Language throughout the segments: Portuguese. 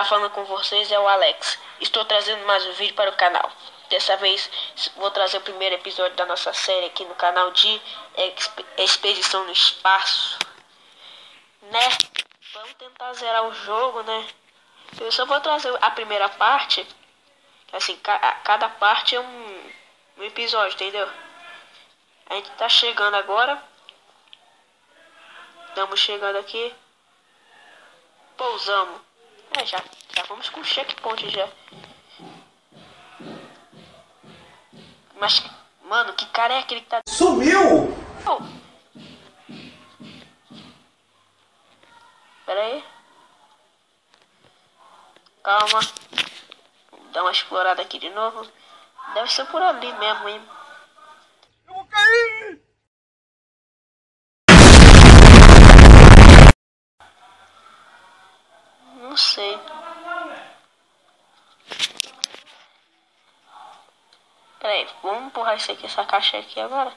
tá falando com vocês é o Alex. Estou trazendo mais um vídeo para o canal. Dessa vez vou trazer o primeiro episódio da nossa série aqui no canal de Expedição no Espaço, né? Vamos tentar zerar o jogo, né? Eu só vou trazer a primeira parte. Assim, cada parte é um episódio, entendeu? A gente tá chegando agora. Estamos chegando aqui. Pousamos. Já vamos com o checkpoint já. Mas, mano, que cara é aquele que tá... Sumiu! Oh. Pera aí. Calma. Vou dar uma explorada aqui de novo. Deve ser por ali mesmo, hein? Eu vou cair! Não sei. Pera aí, vamos empurrar isso aqui, essa caixa aqui agora.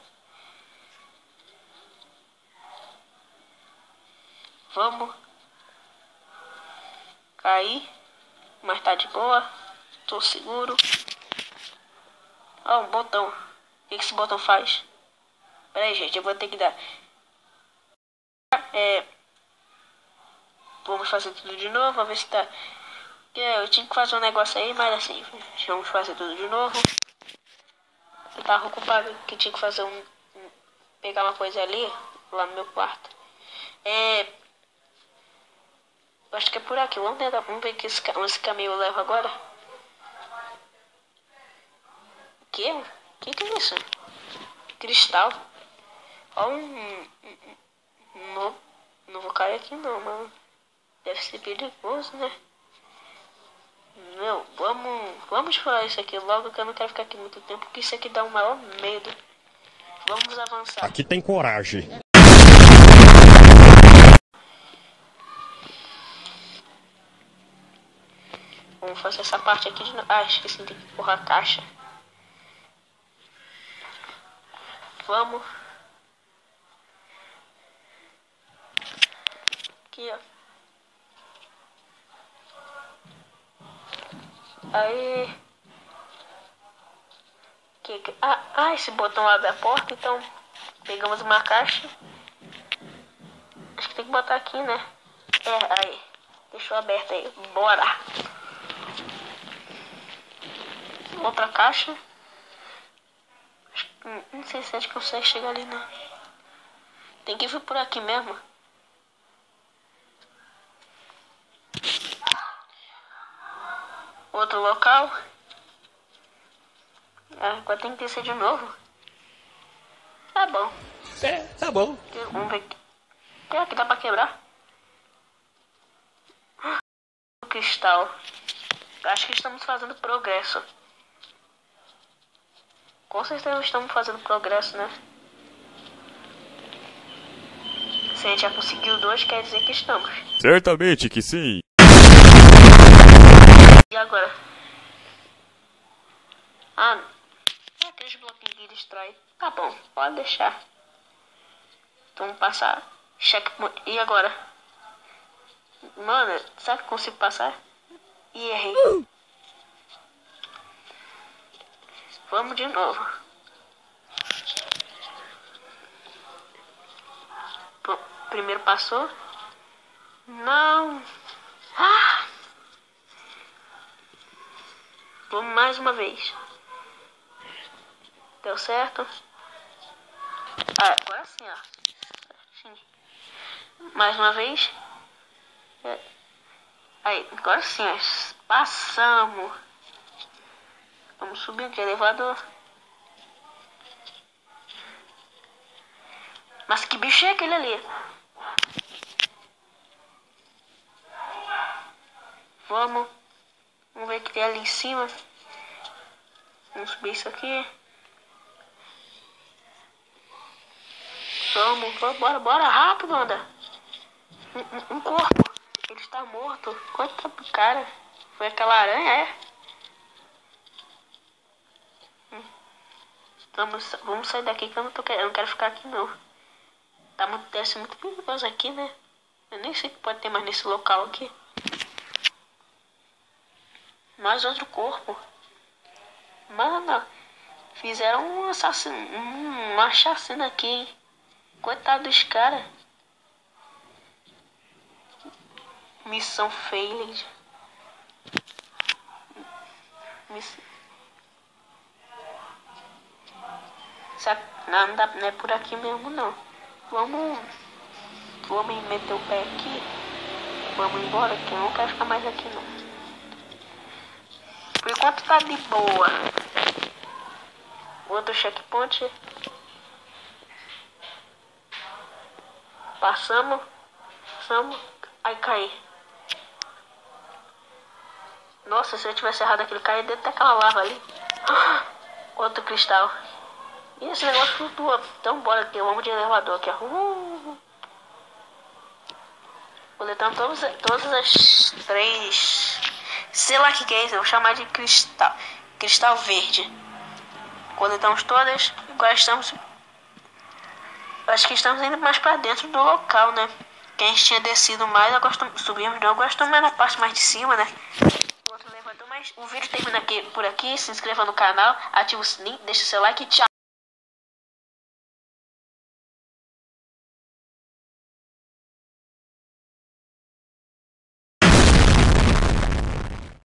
Vamos. Cair. Mas tá de boa. Tô seguro. Ó, um botão. O que esse botão faz? Pera aí, gente, eu vou ter que dar. Vamos fazer tudo de novo, vamos ver se tá... Eu tinha que fazer um negócio aí, mas assim, vamos fazer tudo de novo. Eu tava ocupado que tinha que fazer pegar uma coisa ali, lá no meu quarto. Eu acho que é por aqui, vamos tentar, vamos ver que esse caminho eu levo agora. O que? Que é isso? Cristal. Ó, não vou cair aqui não, mano. Deve ser perigoso, né? Não, vamos falar isso aqui logo, que eu não quero ficar aqui muito tempo, porque isso aqui dá um maior medo. Vamos avançar. Aqui tem coragem. Vamos fazer essa parte aqui de novo. Ah, esqueci de empurrar a caixa. Vamos. Aqui, ó. Aí. Esse botão abre a porta, então pegamos uma caixa. Acho que tem que botar aqui, né? Aí. Deixou aberto aí. Bora. Outra caixa. Não sei se a gente consegue chegar ali, não. Tem que vir por aqui mesmo. Outro local. Agora tem que descer de novo. Tá bom. Tá bom. Vamos ver aqui. Aqui dá pra quebrar. O cristal. Acho que estamos fazendo progresso. Com certeza estamos fazendo progresso, né? Se a gente já conseguiu 2, quer dizer que estamos. Certamente que sim. E agora? Aqueles bloquinhos que distrai. Tá bom, pode deixar. Então vamos passar. Checkpoint. E agora? Mano, será que eu consigo passar? E errei. Vamos de novo. Primeiro passou. Não. Vamos mais uma vez. Deu certo. Agora sim, ó. Mais uma vez. Aí, agora sim, ó. Passamos. Vamos subir de elevador. Mas que bicho é aquele ali? Vamos ver o que tem ali em cima. Vamos subir isso aqui. Bora, rápido, anda. Um corpo. Ele está morto. Quanto pro cara? Foi aquela aranha, Vamos sair daqui que eu não quero ficar aqui não. Deve ser muito perigoso aqui, né? Eu nem sei o que pode ter mais nesse local aqui. Mais outro corpo. Mano, fizeram um assassino, uma chacina aqui, hein? Coitado dos caras. Missão failed. Não, não é por aqui mesmo não. Vamos meter o pé aqui. Vamos embora, que eu não quero ficar mais aqui não. Por enquanto tá de boa. Outro checkpoint. Passamos. Aí caí. Nossa, se eu tivesse errado aquele cair dentro daquela lava ali. Outro cristal. E esse negócio flutua. Então bora aqui, vamos de elevador aqui, ó. Coletando todas as 3. Sei lá que é isso, eu vou chamar de cristal. Cristal verde. Coletamos todas. Agora estamos. Acho que estamos indo mais pra dentro do local, né? Que a gente tinha descido mais, agora subimos não. Agora estamos mais na parte mais de cima, né? O outro elevador, mas o vídeo termina aqui, por aqui. Se inscreva no canal, ative o sininho, deixa seu like e tchau.